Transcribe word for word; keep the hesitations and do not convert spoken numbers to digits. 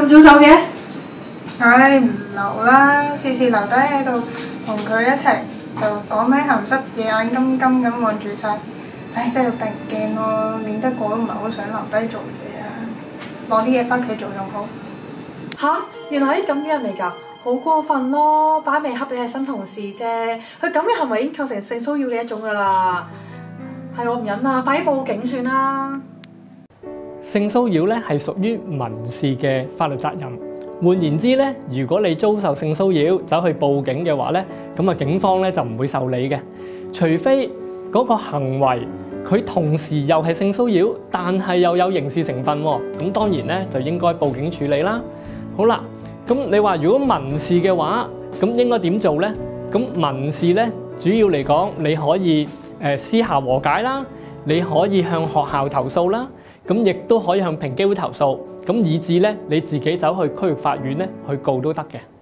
咁早走嘅？ 唉，唔留啦，次次留低喺度同佢一齊，就講咩鹹濕嘢，眼金金咁望住晒。唉，真係突然驚咯，免得我都唔係好想留低做嘢啊，攞啲嘢翻屋企做仲好。 吓，原來係啲咁嘅人嚟㗎，好過分咯！擺明恰你係新同事啫，佢咁嘅行為已經構成性騷擾嘅一種㗎啦。係我唔忍啦，快啲報警算啦！ 性騷擾咧係屬於民事嘅法律責任。換言之咧，如果你遭受性騷擾，走去報警嘅話咧，咁啊警方咧就唔會受理嘅，除非嗰個行為佢同時又係性騷擾，但係又有刑事成分喎，咁當然咧就應該報警處理啦。好啦，咁你話如果民事嘅話，咁應該點做咧？咁民事咧主要嚟講，你可以誒私下和解啦，你可以向學校投訴啦，咁亦都可以向平機會投訴，咁以至咧你自己走去區域法院咧去告都得嘅。